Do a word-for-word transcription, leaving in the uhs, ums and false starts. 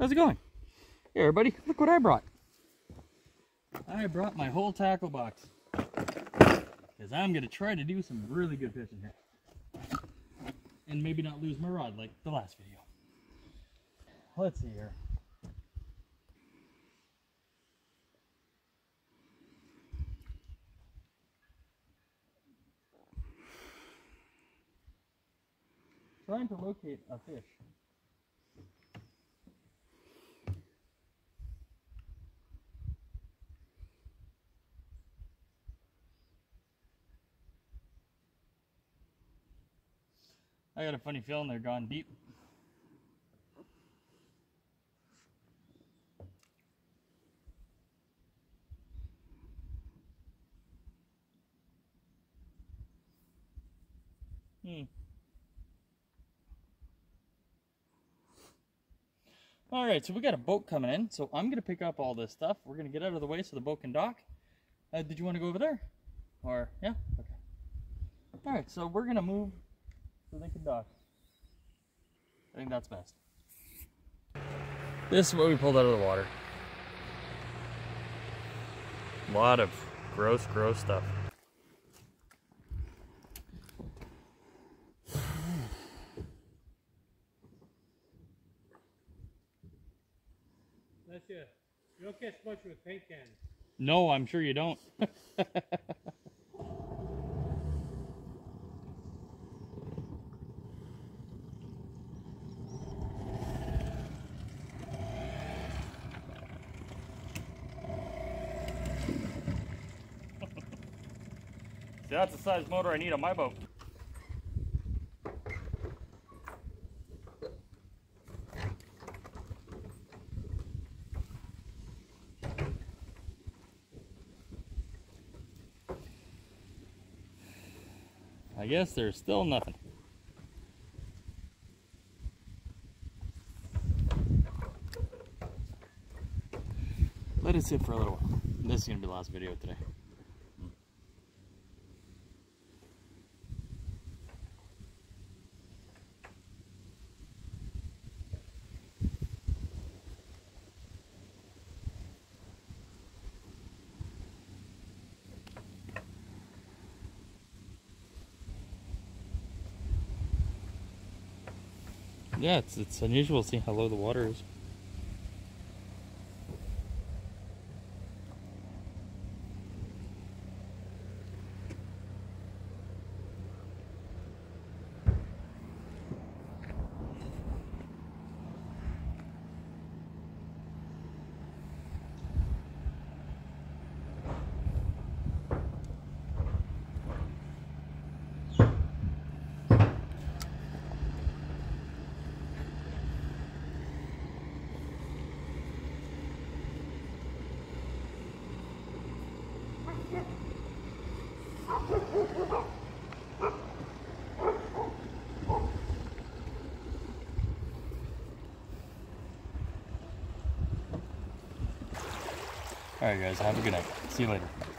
How's it going? Hey everybody, look what I brought. I brought my whole tackle box. Because I'm going to try to do some really good fishing here. And maybe not lose my rod like the last video. Let's see here. Trying to locate a fish. I got a funny feeling they're gone deep. Hmm. All right, so we got a boat coming in, so I'm going to pick up all this stuff. We're going to get out of the way so the boat can dock. Uh, did you want to go over there? Or, yeah? Okay. All right, so we're going to move so they can dock. I think that's best. This is what we pulled out of the water. A lot of gross, gross stuff. That's it. You don't catch much with paint cans. No, I'm sure you don't. See, that's the size motor I need on my boat. I guess there's still nothing. Let it sit for a little while. This is going to be the last video today. Yeah, it's, it's unusual to see how low the water is. Alright guys, have a good night. See you later.